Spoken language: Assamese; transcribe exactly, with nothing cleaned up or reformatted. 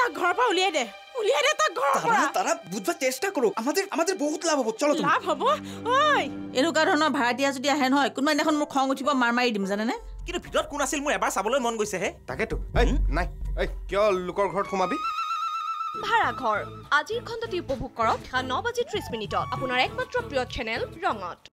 তাক ঘৰৰ পৰা উলিয়াই দে উলিয়াই দে তাক ঘৰৰ পৰা তারা বুঝবার চেষ্টা করো আমাদের আমাদের বহুত লাভ হবো চলো তুমি লাভ হ'ব ওই এনেকুৱা ধৰণৰ ভাড়াতীয়া যদি আহে নহয় কোনোবা দিনাখন মোৰ খং উঠিব মাৰ মাৰি দিম জানেনে কিন্তু ভিতৰত কোন আছিল মোৰ এবাৰ চাবলৈ মন গৈছে হে তাকেতো এই নাই এই কিয় লোকৰ ঘৰত সোমাবি ভাড়াঘৰ আজিৰ খণ্ডটি উপভোগ কৰক ন বাজি ত্ৰিশ মিনিটত আপোনাৰ একমাত্ৰ প্ৰিয় চেনেল ৰঙত